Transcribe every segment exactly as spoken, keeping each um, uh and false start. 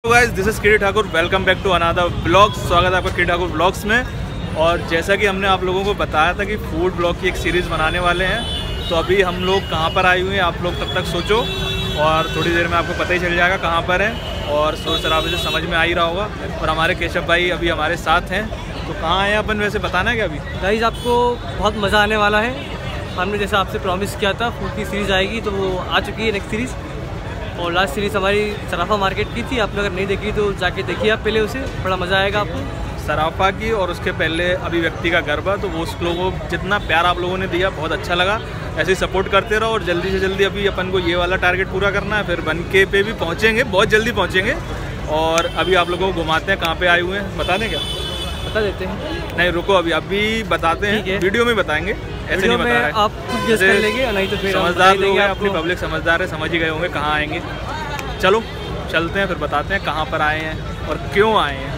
Guys, this is Kiri Thakur. Welcome back to another blog. स्वागत है आपका किरी ठाकुर ब्लॉग्स में। और जैसा कि हमने आप लोगों को बताया था कि फूड ब्लॉग की एक सीरीज़ बनाने वाले हैं, तो अभी हम लोग कहाँ पर आए हुए हैं आप लोग तब तक सोचो और थोड़ी देर में आपको पता ही चल जाएगा कहाँ पर हैं। और शोर शराबे से समझ में आ ही रहा होगा। और हमारे केशव भाई अभी हमारे साथ हैं, तो कहाँ आए अपन वैसे बताना है क्या अभी? गाइस, आपको बहुत मज़ा आने वाला है। हमने जैसा आपसे प्रॉमिस किया था फूड की सीरीज़ आएगी, तो वो आ चुकी है नेक्स्ट सीरीज़। और लास्ट सीरीज़ हमारी सराफा मार्केट की थी। आपने अगर नहीं देखी तो जाके देखिए आप पहले उसे, बड़ा मज़ा आएगा आपको। सराफा की और उसके पहले अभिव्यक्ति का गरबा, तो वो उस लोगों जितना प्यार आप लोगों ने दिया बहुत अच्छा लगा। ऐसे ही सपोर्ट करते रहो और जल्दी से जल्दी अभी अपन को ये वाला टारगेट पूरा करना है, फिर वन के पे भी पहुँचेंगे, बहुत जल्दी पहुँचेंगे। और अभी आप लोगों को घुमाते हैं कहाँ पे आए हुए हैं, बता दें क्या? बता देते हैं। नहीं रुको, अभी अभी बताते हैं, वीडियो में बताएंगे, ऐसे नहीं बता रहे। आप खुद गेस कर लेंगे, नहीं तो फिर समझदार लोग हैं, अपनी पब्लिक समझदार है, समझ ही गए होंगे कहाँ आएंगे। चलो चलते हैं, फिर बताते हैं कहाँ पर आए हैं और क्यों आए हैं।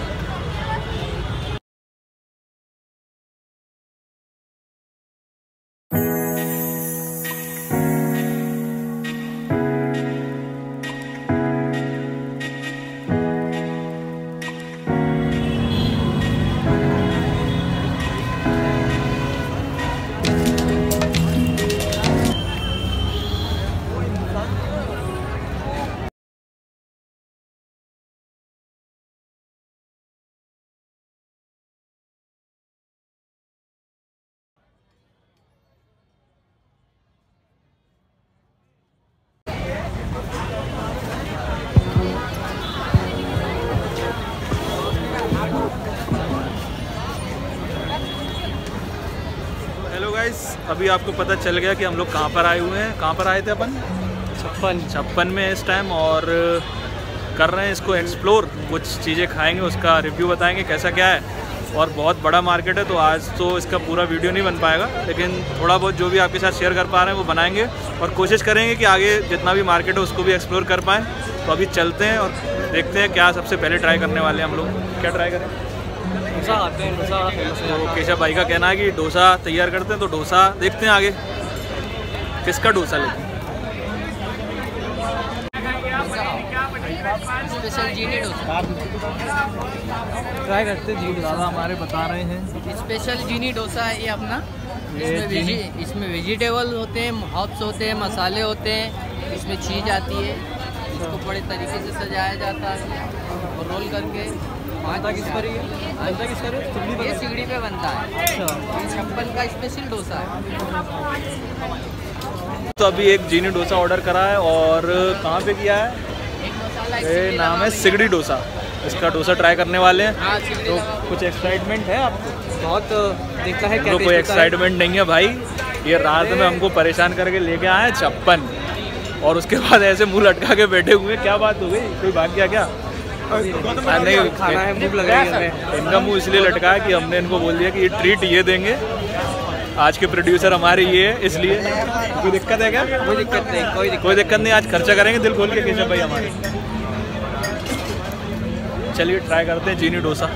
हेलो गाइस, अभी आपको पता चल गया कि हम लोग कहाँ पर आए हुए हैं। कहाँ पर आए थे अपन? छप्पन छप्पन में इस टाइम, और कर रहे हैं इसको एक्सप्लोर। कुछ चीज़ें खाएंगे, उसका रिव्यू बताएंगे कैसा क्या है। और बहुत बड़ा मार्केट है, तो आज तो इसका पूरा वीडियो नहीं बन पाएगा, लेकिन थोड़ा बहुत जो भी आपके साथ शेयर कर पा रहे हैं वो बनाएंगे और कोशिश करेंगे कि आगे जितना भी मार्केट है उसको भी एक्सप्लोर कर पाएँ। तो अभी चलते हैं और देखते हैं क्या सबसे पहले ट्राई करने वाले हैं हम लोग। क्या ट्राई करें? डोसा आते हैं, डोसा फेमस है। तो केशव भाई का कहना है कि डोसा तैयार करते हैं, तो डोसा देखते हैं आगे किसका डोसा लेते हैं। स्पेशल जीनी डोसा ट्राई करते हैं। जी दादा हमारे बता रहे हैं स्पेशल जीनी डोसा है ये अपना। इसमें वेजी इसमें वेजिटेबल होते हैं, हर्ब्स होते हैं, मसाले होते हैं, इसमें चीज़ आती है। इसको बड़े तरीके से सजाया जाता है और रोल करके बनता किस पर ही है? बनता किस पर है? ये सीढ़ी पे बनता है। अच्छा, ये छप्पन का स्पेशल डोसा है। तो अभी एक जीनी डोसा ऑर्डर करा है। और कहाँ पे किया है? एक मसाला ये नाम है सिगड़ी डोसा। इसका डोसा ट्राई करने वाले हैं। हाँ, तो कुछ एक्साइटमेंट है आपको? बहुत देखना है क्या। तो कोई एक्साइटमेंट नहीं है भाई, ये रात में हमको परेशान करके लेके आए हैं छप्पन, और उसके बाद ऐसे मुंह लटका के बैठे हुए। क्या बात हो गई, कोई भाग गया क्या? नहीं, खाना है, भूख लग रही है हमें। इनका मुंह इसलिए लटका है कि हमने इनको बोल दिया कि ये ट्रीट ये देंगे, आज के प्रोड्यूसर हमारे ये है, इसलिए। कोई दिक्कत है क्या? कोई दिक्कत नहीं, कोई दिक्कत कोई दिक्कत नहीं, आज खर्चा करेंगे दिल खोल के केशव भाई हमारे। चलिए ट्राई करते हैं जीनी डोसा।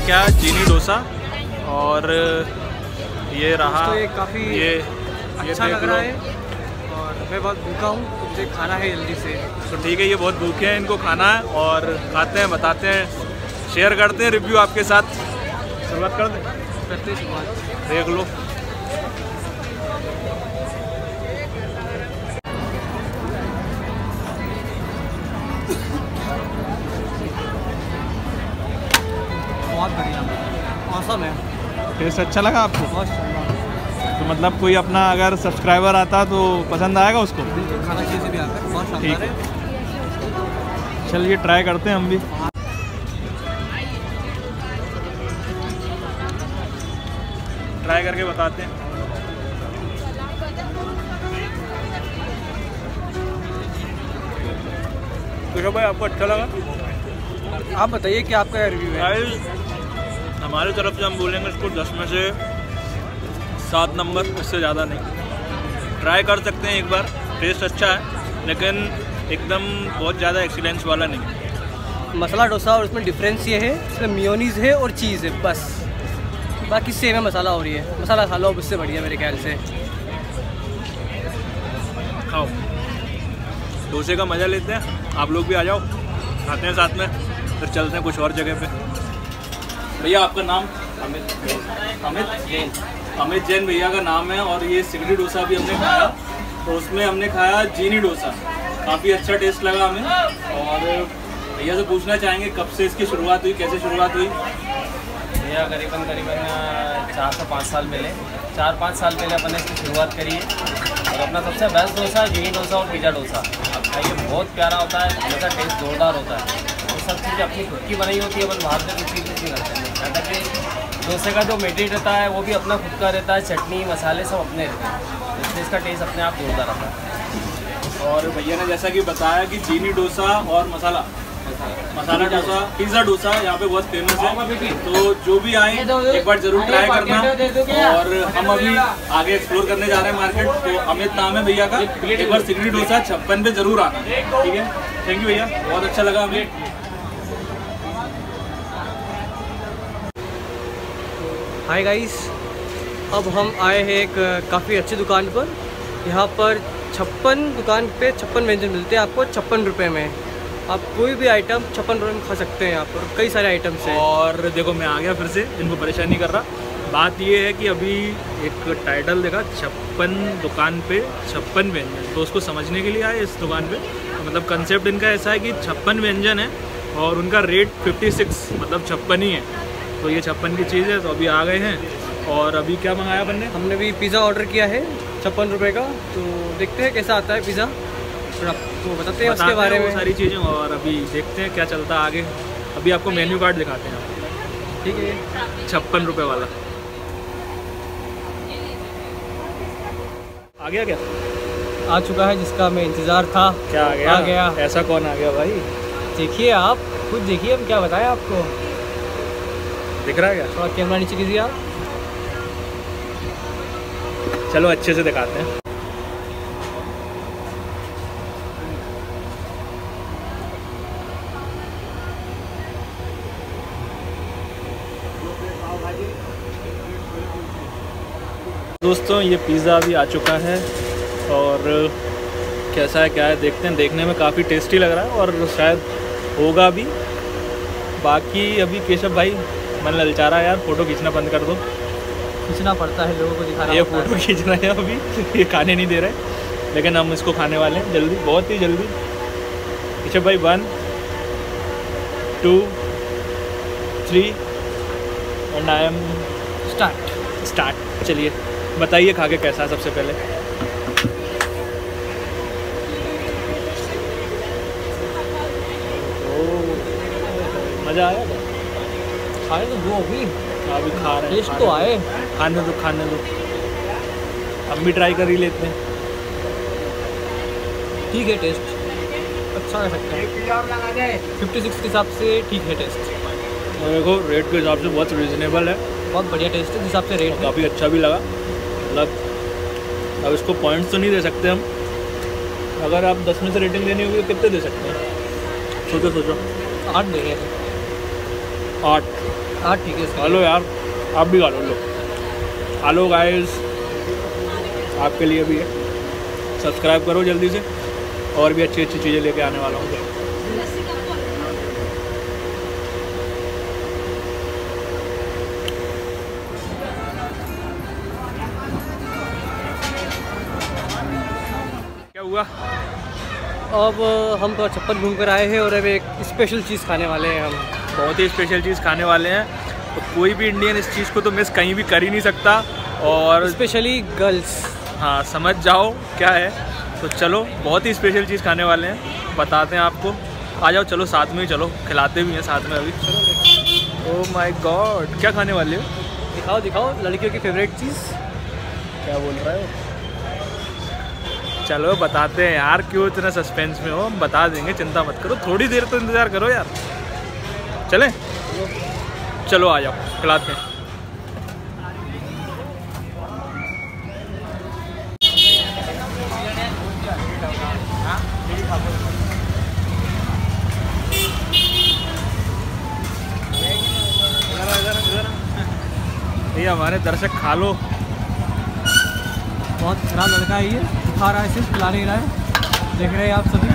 क्या, चीनी डोसा। और ये रहा, तो ये काफ़ी ये अच्छा ये लग रहा है और मैं बहुत भूखा हूँ, तो मुझे खाना है जल्दी से। तो ठीक है, ये बहुत भूखे हैं, इनको खाना है और खाते हैं, बताते हैं, शेयर करते हैं रिव्यू आपके साथ। शुरुआत कर दें, करते हैं शुरुआत। देख लो। बहुत बढ़िया, औसम है, टेस्ट अच्छा लगा आपको? बहुत शानदार। तो मतलब कोई अपना अगर सब्सक्राइबर आता तो पसंद आएगा उसको? बिल्कुल, खाना चाहिए से भी आकर बहुत शानदार है। चलिए ट्राई करते हैं हम भी। ट्राई करके बताते हैं। तो भाई आपको अच्छा लगा? आप बताइए कि आपका रिव्यू है। गाइस हमारी तरफ से हम बोलेंगे इसको दस में से सात नंबर, इससे ज़्यादा नहीं। ट्राई कर सकते हैं एक बार, टेस्ट अच्छा है लेकिन एकदम बहुत ज़्यादा एक्सीलेंस वाला नहीं। मसाला डोसा और उसमें डिफरेंस ये है, इसमें मियोनीज़ है और चीज़ है बस, बाकी सेम है मसाला और ये है। मसाला खा लो, अब उससे बढ़िया मेरे ख्याल से। खाओ, डोसे का मज़ा लेते हैं, आप लोग भी आ जाओ, खाते हैं साथ में, फिर चलते हैं कुछ और जगह पे। भैया आपका नाम? अमित अमित जैन। अमित जैन भैया का नाम है। और ये सिगड़ी डोसा भी हमने खाया, तो उसमें हमने खाया चीनी डोसा, काफ़ी अच्छा टेस्ट लगा हमें। और भैया से पूछना चाहेंगे कब से इसकी शुरुआत हुई, कैसे शुरुआत हुई? भैया करीबन करीबन चार से पाँच साल पहले चार पाँच साल पहले अपन ने इसकी शुरुआत करी है। और अपना सबसे बेस्ट डोसा चीनी डोसा और पिज़्ज़ा डोसा आप खाइए, बहुत प्यारा होता है, हमेशा टेस्ट जोरदार होता है। वो सब चीज़ें अपनी खुद की बनाई होती है, अपन बाहर से कुछ चीज़ नहीं करते हैं। यहाँ तक कि डोसे का जो मेटीरियल रहता है वो भी अपना खुद का रहता है, चटनी मसाले सब अपने रहते हैं, इसलिए इसका टेस्ट अपने आप जोरदार आता है। और भैया ने जैसा कि बताया कि चीनी डोसा और मसाला मसाला डोसा, पिज़्ज़ा डोसा यहाँ पे बहुत फेमस है, तो जो भी आए एक बार जरूर ट्राई करना। और हम अभी आगे एक्सप्लोर करने जा रहे हैं मार्केट, तो अमित नाम है भैया का, एक बार सिगड़ी डोसा छप्पन पे जरूर आना, ठीक है? थैंक यू भैया, बहुत अच्छा लगा हमें। हाय गाइस, अब हम आए हैं एक काफ़ी अच्छी दुकान पर। यहाँ पर छप्पन दुकान पे छप्पन व्यंजन मिलते हैं आपको छप्पन रुपये में। आप कोई भी आइटम छप्पन रुपये में खा सकते हैं यहाँ पर, कई सारे आइटम्स हैं। और देखो मैं आ गया फिर से, इनको परेशान नहीं कर रहा। बात ये है कि अभी एक टाइटल देखा, छप्पन दुकान पे छप्पन व्यंजन, तो उसको समझने के लिए आए इस दुकान पे। मतलब कंसेप्ट इनका ऐसा है कि छप्पन व्यंजन है और उनका रेट फिफ्टी सिक्स, मतलब छप्पन ही है। तो ये छप्पन की चीज़ है, तो अभी आ गए हैं। और अभी क्या मंगाया अपन ने? हमने भी पिज़्ज़ा ऑर्डर किया है छप्पन रुपये का, तो देखते हैं कैसा आता है पिज़्ज़ा, फिर आपको बताते हैं उसके बारे में सारी चीज़ें। और अभी देखते हैं क्या चलता है आगे। अभी आपको मेन्यू कार्ड दिखाते हैं, ठीक है? छप्पन रुपये वाला आ गया क्या? आ चुका है जिसका मैं इंतज़ार था। क्या आ गया? आ गया। ऐसा कौन आ गया भाई? देखिए, आप खुद देखिए, हम क्या बताएं आपको। दिख रहा है क्या? थोड़ा कैमरा नीचे कीजिए आप। चलो अच्छे से दिखाते हैं। दोस्तों ये पिज़्ज़ा अभी आ चुका है और कैसा है क्या है देखते हैं। देखने में काफ़ी टेस्टी लग रहा है और शायद होगा भी। बाकी अभी केशव भाई मन ललचा रहा है यार, फ़ोटो खींचना बंद कर दो। खींचना पड़ता है, लोगों को दिखाना ये होता है। फ़ोटो खींच रहे हैं अभी, ये खाने नहीं दे रहे, लेकिन हम इसको खाने वाले हैं जल्दी, बहुत ही जल्दी। केशव भाई one two three and I am start start. चलिए बताइए खा के कैसा है सबसे पहले। ओह मज़ा आया क्या? खाए तो दो अभी, अभी खा रहे हैं, टेस्ट खा तो रहे आए। हैं। खाने दो खाने दो, हम भी ट्राई कर ही लेते हैं। ठीक है, टेस्ट अच्छा कह सकते हैं। फिफ्टी सिक्स के हिसाब से ठीक है टेस्ट। और देखो रेट के हिसाब से बहुत रिजनेबल है, बहुत बढ़िया टेस्ट है जिस हिसाब से रेट है। काफ़ी अच्छा भी लगा। मतलब अब इसको पॉइंट्स तो नहीं दे सकते हम, अगर आप दस में से रेटिंग देनी होगी तो कितने दे सकते हैं? सोचो सोचो। आठ देंगे। आठ। हाँ ठीक है। खा लो यार, आप भी खा लो। लो खा लो गाइस, आपके लिए भी है। सब्सक्राइब करो जल्दी से, और भी अच्छी अच्छी चीज़ें लेके आने वाला हूँ। क्या हुआ? अब हम तो छप्पन घूम कर आए हैं और अब एक स्पेशल चीज़ खाने वाले हैं हम। बहुत ही स्पेशल चीज़ खाने वाले हैं, तो कोई भी इंडियन इस चीज़ को तो मिस कहीं भी कर ही नहीं सकता। और स्पेशली गर्ल्स, हाँ समझ जाओ क्या है। तो चलो बहुत ही स्पेशल चीज़ खाने वाले हैं, बताते हैं आपको। आ जाओ, चलो साथ में ही चलो, खिलाते भी हैं साथ में अभी। ओह माय गॉड, क्या खाने वाले हो? दिखाओ दिखाओ, लड़कियों की फेवरेट चीज़। क्या बोल रहे हो? चलो बताते हैं यार, क्यों इतना सस्पेंस में हो, हम बता देंगे, चिंता मत करो। थोड़ी देर तो इंतज़ार करो यार। चलें? चलो आ जाओ, खिलाते हैं। ये हमारे दर्शक खा लो। बहुत खराब लड़का है ये, खा रहा है सिर्फ, खिला नहीं रहा है। देख रहे हैं आप सभी।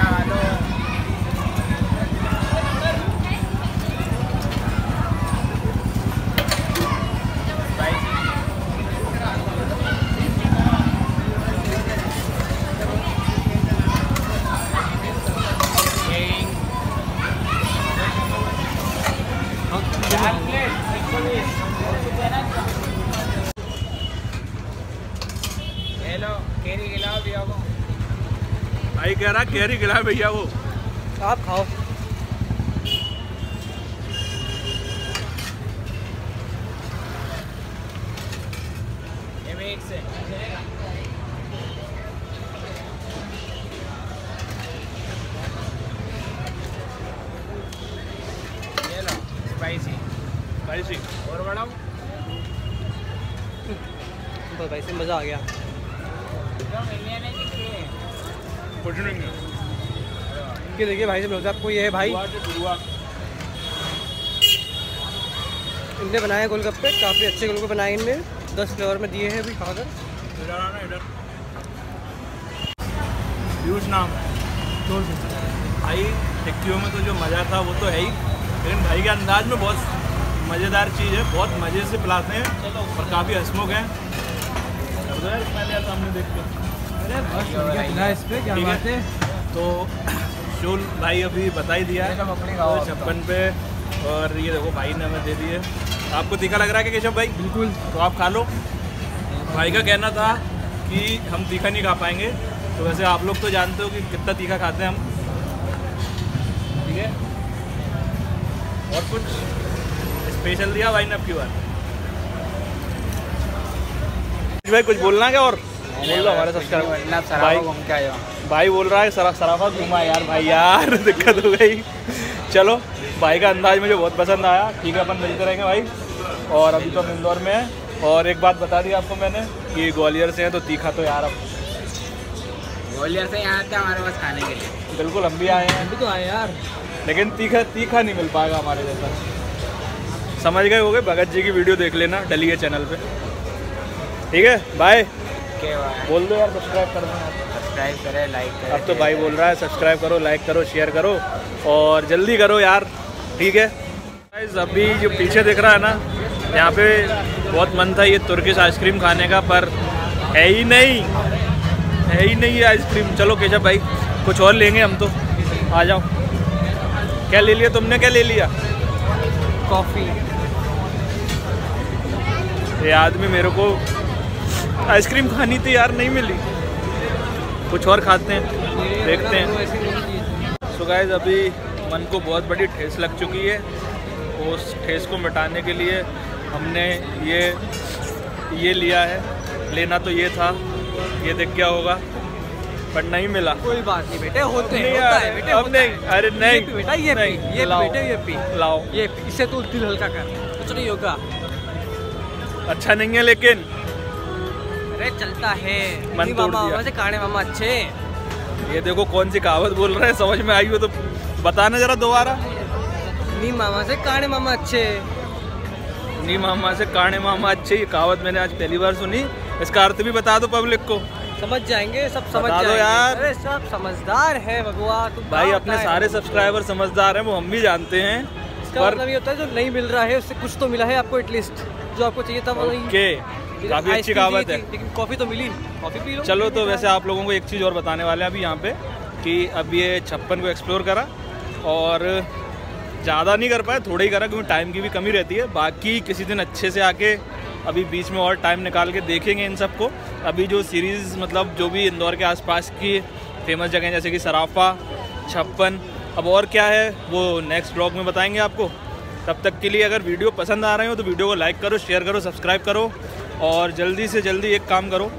भाई कह रहा कैरी खिलाए भैया वो। आप खाओ। स्पाइसी स्पाइसी और बड़ा बस भाई से मज़ा आ गया। कुछ नहीं है। ये देखिए भाई से मिलता है आपको, ये है भाई, इनने बनाए गोलगप्पे, काफ़ी अच्छे गोलगप्पे बनाए इनने, दस फ्लेवर में दिए हैं अभी खाकर। इधर यूज नाम है भाई। टिक्कियों में तो जो मज़ा था वो तो है ही, लेकिन भाई के अंदाज में बहुत मज़ेदार चीज़ है, बहुत मज़े से पिलाते हैं और काफ़ी हंसमुख हैं। सामने देख के इस पे क्या बात है। तो शोल भाई अभी बता ही दिया है तो छप्पन पे, और ये देखो भाई ने हमें दे दिए। आपको तीखा लग रहा है कि केशव भाई? बिल्कुल। तो आप खा लो। भाई का कहना था कि हम तीखा नहीं खा पाएंगे, तो वैसे आप लोग तो जानते हो कि कितना तीखा खाते हैं हम, ठीक है। और कुछ स्पेशल दिया भाई ने अब की बार। भाई कुछ बोलना है क्या? और बोल लो हमारे सब्सक्राइबर भाई। भाई बोल रहा है सरा सराफा घूमा यार भाई, यार दिक्कत हो गई। चलो भाई का अंदाज मुझे बहुत पसंद आया। ठीक है, अपन मिलते रहेंगे भाई। और अभी तो हम इंदौर में हैं। और एक बात बता दी आपको मैंने कि ग्वालियर से हैं, तो तीखा तो यार अब ग्वालियर से यहाँ आते हैं हमारे पास खाने के लिए। बिल्कुल, हम भी आए हैं। हम भी तो आए यार, लेकिन तीखा तीखा नहीं मिल पाएगा हमारे जैसा। समझ गए होगे? भगत जी की वीडियो देख लेना, डली है चैनल पे। ठीक है, बाय। बोल दो यार, सब्सक्राइब कर दो, सब्सक्राइब करें, लाइक करें। अब तो भाई बोल रहा है सब्सक्राइब करो, लाइक करो, शेयर करो, और जल्दी करो यार। ठीक है गाइस, अभी जो पीछे दिख रहा है ना, यहाँ पे बहुत मन था ये तुर्किश आइसक्रीम खाने का, पर है ही नहीं, है ही नहीं ये आइसक्रीम। चलो केशव भाई कुछ और लेंगे हम तो, आ जाओ। क्या ले लिया तुमने? क्या ले लिया? कॉफ़ी। ये आदमी मेरे को आइसक्रीम खानी थी यार, नहीं मिली। कुछ और खाते हैं, देखते हैं। सो गाइस, अभी मन को बहुत बड़ी ठेस लग चुकी है। उस ठेस को मिटाने के लिए हमने ये ये लिया है। लेना तो ये था, ये देख क्या होगा, पर नहीं मिला। कोई बात नहीं बेटे, होते हैं, नहीं होता यार, है बेटे, अब होता नहीं, है। अरे नहीं ये पी बेटा, ये नहीं, पी, ये लाओ, बेटे, ये पी, लाओ, ये पी। इससे तो दिल हल्का कर, कुछ नहीं होगा। अच्छा नहीं है लेकिन अरे चलता है। मन तोड़ मामा दिया। वैसे काने मामा अच्छे। ये देखो कौन सी कहावत बोल रहे हैं, समझ में आई हो तो बताना जरा दोबारा। नी मामा से काने मामा अच्छे। नी मामा से काणे मामा अच्छे, ये कहावत मैंने आज पहली बार सुनी। इसका अर्थ भी बता दो पब्लिक को। समझ जाएंगे, सब समझ बता दो जाएंगे यार। अरे सब समझदार है भगवा। तुम भाई क्या अपने होता है? सारे सब्सक्राइबर समझदार हैं, वो हम भी जानते हैं। इसका पर मतलब ये होता है जो नहीं मिल रहा है उससे कुछ तो मिला है आपको, एटलीस्ट जो आपको चाहिए था वो नहीं। ओके, काफ़ी अच्छी कहावत है। लेकिन कॉफ़ी तो मिली, कॉफ़ी पी लो। चलो तो वैसे आप लोगों को एक चीज़ और बताने वाले हैं अभी यहाँ पे, कि अब ये छप्पन को एक्सप्लोर करा और ज़्यादा नहीं कर पाए, थोड़ा ही करा क्योंकि टाइम की भी कमी रहती है। बाकी किसी दिन अच्छे से आके अभी बीच में और टाइम निकाल के देखेंगे इन सबको। अभी जो सीरीज़ मतलब जो भी इंदौर के आसपास की फेमस जगह जैसे कि सराफा, छप्पन, अब और क्या है वो नेक्स्ट ब्लॉग में बताएंगे आपको। तब तक के लिए अगर वीडियो पसंद आ रहे हो तो वीडियो को लाइक करो, शेयर करो, सब्सक्राइब करो और जल्दी से जल्दी एक काम करो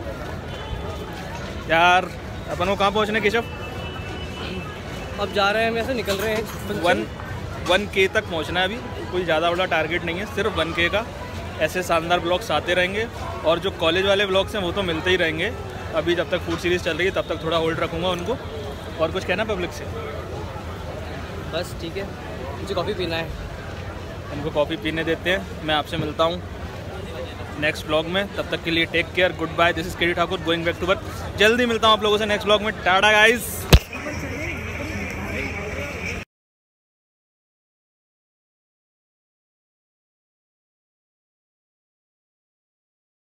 यार, अपन को कहाँ पहुँचना है केशव? अब जा रहे हैं, हम ऐसे निकल रहे हैं। वन वन के तक पहुँचना है अभी, कोई ज़्यादा बड़ा टारगेट नहीं है, सिर्फ वन के का। ऐसे शानदार ब्लॉग्स आते रहेंगे और जो कॉलेज वाले ब्लॉग्स हैं वो तो मिलते ही रहेंगे। अभी जब तक फूड सीरीज़ चल रही है तब तक थोड़ा होल्ड रखूँगा उनको। और कुछ कहना पब्लिक से? बस ठीक है, मुझे कॉफ़ी पीना है। इनको कॉफ़ी पीने देते हैं। मैं आपसे मिलता हूँ नेक्स्ट ब्लॉग में, तब तक के लिए take care, good bye. This is K D Thakur going back to work. जल्दी मिलता हूँ आप लोगों से नेक्स्ट ब्लॉग में। Tata guys.